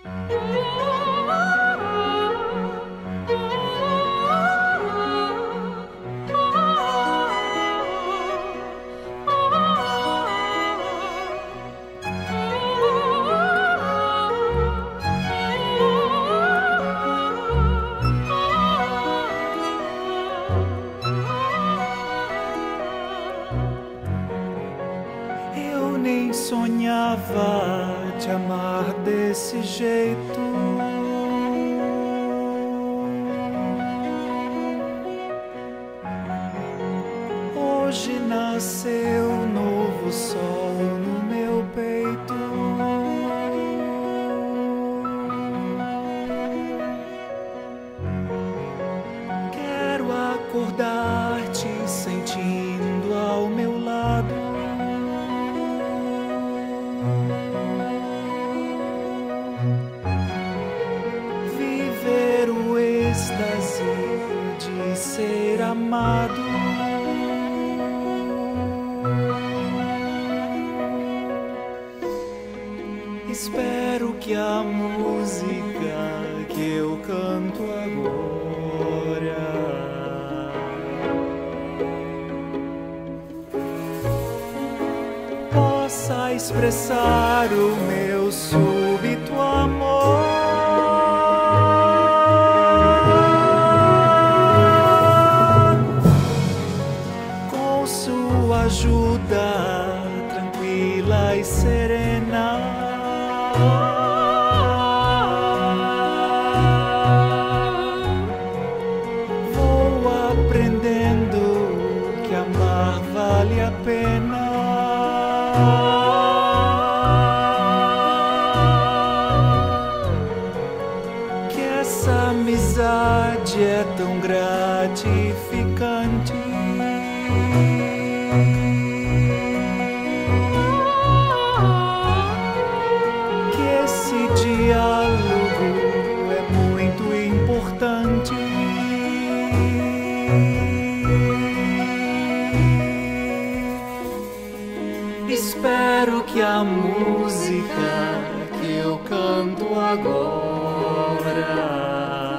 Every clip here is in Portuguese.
Eu nem sonhava te amar desse jeito. Hoje nasceu um novo sol no meu peito. Quero acordar-te sentindo ao meu lado. Viver o êxtase de ser amado. Espero que a música que eu canto agora possa expressar o meu súbito amor. Com sua ajuda tranquila e serena, vou aprendendo que amar vale a pena. Que essa amizade é tão gratificante. Esse diálogo é muito importante. Espero que a música que eu canto agora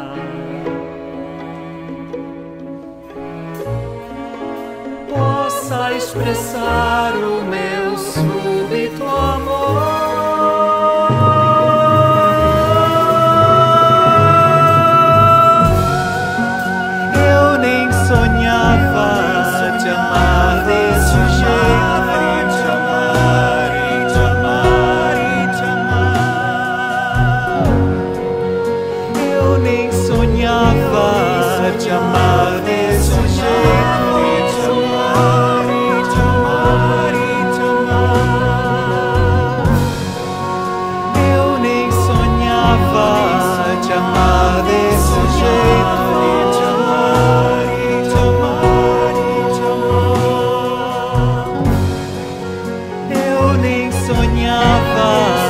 possa expressar o meu súbito amor. Sonhava te amar desse jeito, te amar e te amar e te amar. Eu nem sonhava te amar desse jeito, te amar e te amar e te amar. Eu nem sonhava te amar desse jeito, te amar. Eu nem sonhava